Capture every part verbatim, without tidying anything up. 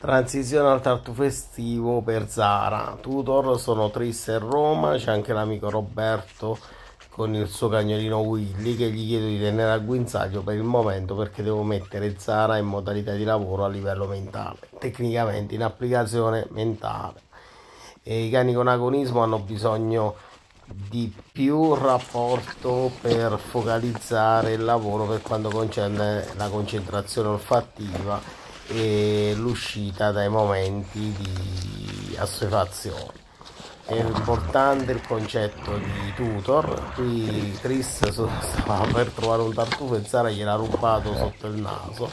Transizione al tartufo estivo per Zara. Tutor sono triste a Roma, c'è anche l'amico Roberto con il suo cagnolino Willy che gli chiedo di tenere al guinzaglio per il momento perché devo mettere Zara in modalità di lavoro a livello mentale, tecnicamente in applicazione mentale. E i cani con agonismo hanno bisogno di più rapporto per focalizzare il lavoro per quanto concerne la concentrazione olfattiva e l'uscita dai momenti di assuefazione. È importante il concetto di tutor. Qui Chris stava per trovare un tartufo e Zara gliel'ha rubato sotto il naso.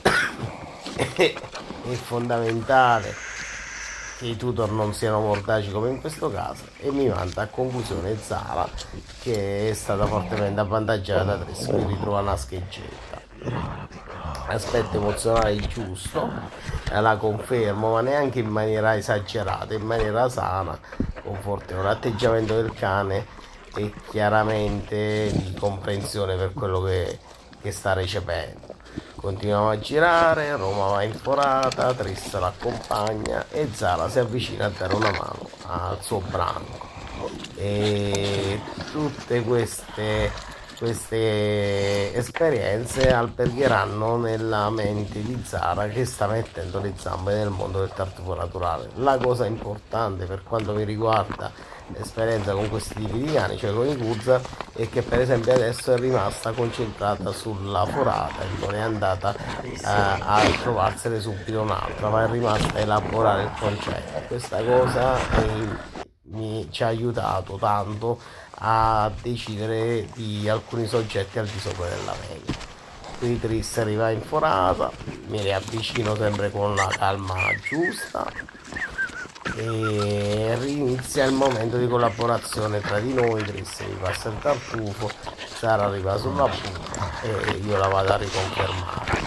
È fondamentale che i tutor non siano mordaci come in questo caso, e mi manda a conclusione Zara che è stata fortemente avvantaggiata da Chris, qui ritrova una scheggetta. Aspetto emozionale giusto, la confermo, ma neanche in maniera esagerata, in maniera sana, conforte, un atteggiamento del cane e chiaramente di comprensione per quello che, che sta recependo. Continuiamo a girare, Roma va in forata, Tris l'accompagna e Zara si avvicina a dare una mano al suo branco. E tutte queste queste esperienze albergheranno nella mente di Zara che sta mettendo le zampe nel mondo del tartufo naturale. La cosa importante per quanto mi riguarda l'esperienza con questi tipi di cani, cioè con i Kuzer, è che per esempio adesso è rimasta concentrata sulla forata e non è andata eh, a trovarsene subito un'altra, ma è rimasta a elaborare il concetto. Questa cosa è, mi ci ha aiutato tanto a decidere di alcuni soggetti al di sopra della media. Qui Tris arriva in forata, mi riavvicino sempre con la calma giusta e inizia il momento di collaborazione tra di noi. Tris mi passa il tartufo, Zara arriva sulla punta e io la vado a riconfermare.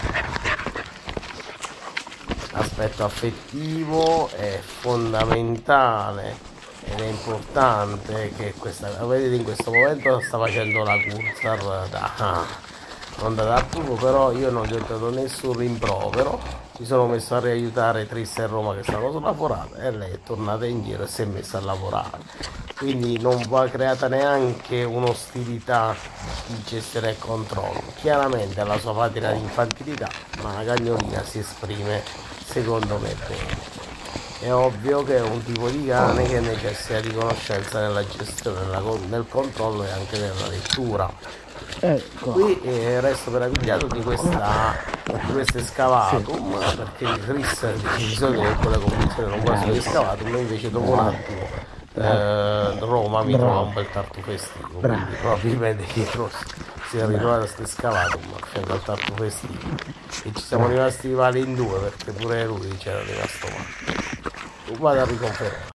L'aspetto affettivo è fondamentale ed è importante che questa, vedete, in questo momento sta facendo la Kuzer da non da tartufo, però io non gli ho dato nessun rimprovero, mi sono messo a riaiutare Tris e Roma che stavano sulla forata e lei è tornata indietro e si è messa a lavorare, quindi non va creata neanche un'ostilità di gestione e controllo. Chiaramente ha la sua patina di infantilità, ma la cagnolina si esprime secondo me bene. È ovvio che è un tipo di cane che necessita di conoscenza nella gestione, nella, nel controllo e anche nella lettura. Ecco. Qui eh, resto meravigliato di questa di questo escavatum, sì, perché Chris di solito con quelle condizioni non guarda gli escavatum, invece dopo un attimo eh, Roma mi trova un bel tartufo estivo, quindi probabilmente dietro si è ritrovato questo escavatum a fianco al tartufo estivo e ci siamo rimasti rivali in due perché pure lui c'era rimasto male. Vado a riconfermare.